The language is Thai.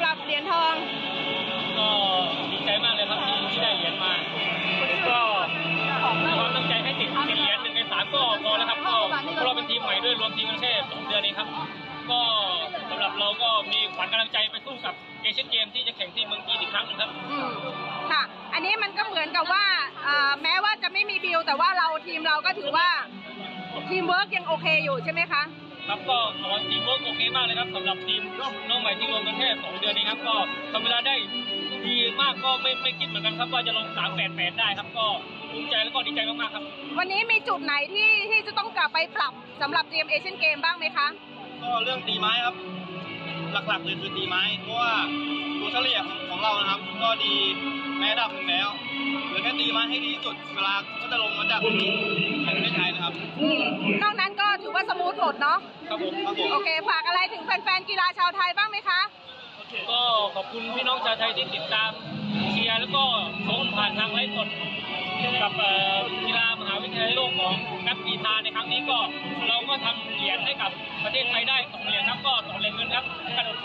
หรับเหรียญทองก็ดีใจมากเลยครับที่ได้เหรียญมาก็มีความตั้งใจให้ติดเหรียญ1 ใน 3ก็พอแล้วครับก็เราเป็นทีมใหม่ด้วยรวมทีมกันแค่2 เดือนเองครับก็สำหรับเราก็มีขวัญกำลังใจไปสู้กับเอเชียนเกมที่จะแข่งที่เมืองจีนอีกครั้งนึงครับค่ะอันนี้มันก็เหมือนกับว่าแม้ว่าจะไม่มีบิลแต่ว่าทีมเราก็ถือว่าทีมเวิร์กยังโอเคอยู่ใช่ไหมคะครับก็ทีมเวิร์กโอเคมากเลยครับสำหรับทีมน้องใหม่ที่ลงกันแค่2 เดือนเองครับก็ทำเวลาได้ดีมากก็ไม่คิดเหมือนกันครับว่าจะลง3.88ได้ครับก็ภูมิใจแล้วก็ดีใจมากๆครับวันนี้มีจุดไหนที่จะต้องกลับไปปรับสำหรับเตรียมเอเชียนเกมบ้างไหมคะก็เรื่องตีไม้ครับหลักๆเลยคือตีไม้เพราะว่าตัวเฉลี่ยของเรานะครับก็ดีแม้ระดับหนึ่งแล้วเหลือแค่ตีไม้ให้ดีที่สุดเวลาก็จะลงมาจากที่นี่แข่งไม่ใช่นะครับนอกนั้นก็ถือว่าสมูทหมดเนาะครับผมโอเคฝากอะไรถึงแฟนๆกีฬาชาวไทยบ้างไหมคะก็ขอบคุณพี่น้องชาวไทยที่ติดตามเชียร์แล้วก็ชมผ่านทางไลฟ์สดกับกีฬามหาวิทยาลัยโลกของนักกีฬาในครั้งนี้ก็เราก็ทำเหรียญให้กับประเทศไทยได้2 เหรียญครับก็2 เหรียญเงินครับกระโดด